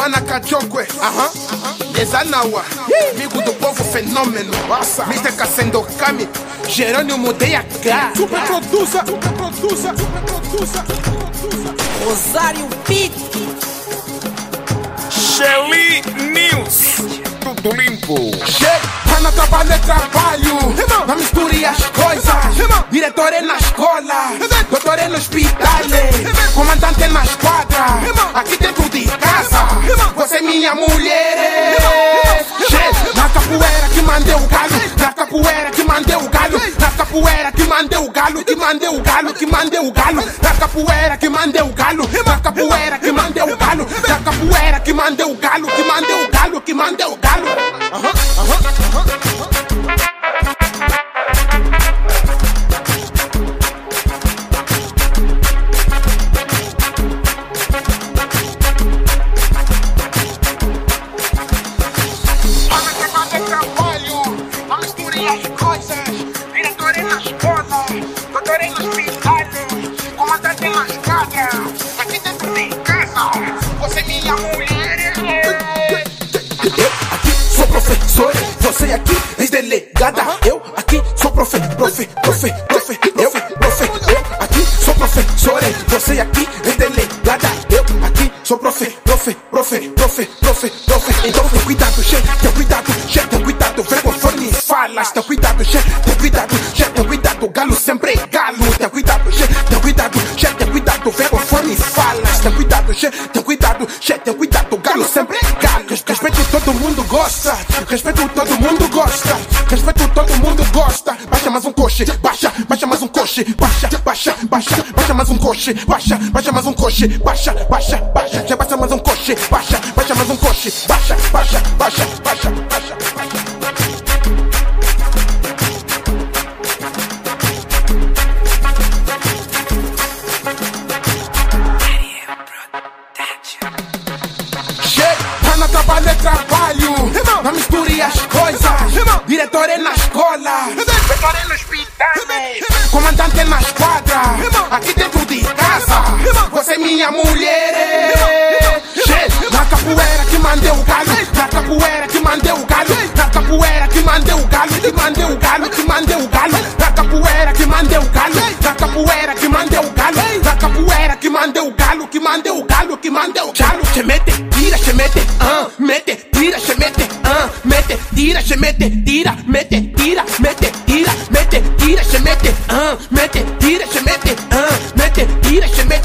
Mana Kachokwe, Desanawa, amigo do povo fenômeno, Mr. Cassendo Kami, Jerônimo DH, super produza, Rosário Beat, Shelly News, tudo limpo. Pana trabalho, não misture as coisas. Diretor é na escola, doutor é no hospital, comandante na esquadra, aqui dentro de casa. Você é minha mulher. Na capoeira que mandei o galo, na capoeira que mandei o galo, na capoeira que mandei o galo, que mandei o galo, que mandei o galo, na capoeira que mandei o galo, na capoeira que mandei o galo, na capoeira que mandei o galo, que mandei o galo, que mandei o galo. Você é minha mulher. Eu aqui sou professor, você aqui és delegada. Eu aqui sou eu aqui sou professor, você aqui és delegada. Eu aqui sou profe. Então tem cuidado, tem cuidado, vergonha falas, tem cuidado, tem cuidado, galo sempre é galo, tem cuidado, vergonha falas, tem cuidado, galo sempre é galo. Respeito todo mundo gosta, respeito todo mundo gosta. Baixa mais um coche, baixa mais um coche, baixa mais um coche, baixa mais um coche, baixa, já baixa mais um coche, baixa mais um coche, baixa. Trabalho, não misture as coisas. Diretor é na escola, doutor é no hospital, comandante é na esquadra, aqui dentro de casa. Você é minha mulher. Na capoeira que mandei o galo, na capoeira que mandei o galo, na capoeira que mandei o galo, que mandei o galo, que mandei o galo, na capoeira que mandei o galo, na capoeira que mandei o galo, na capoeira que mandei o galo, que mandei o galo, que mandei o galo. Che mete, tira, che mete, mete, tira, che mete, mete, tira, che mete, tira, mete, tira, mete, tira, mete, tira, che mete, mete, tira, che mete, mete, tira, che mete.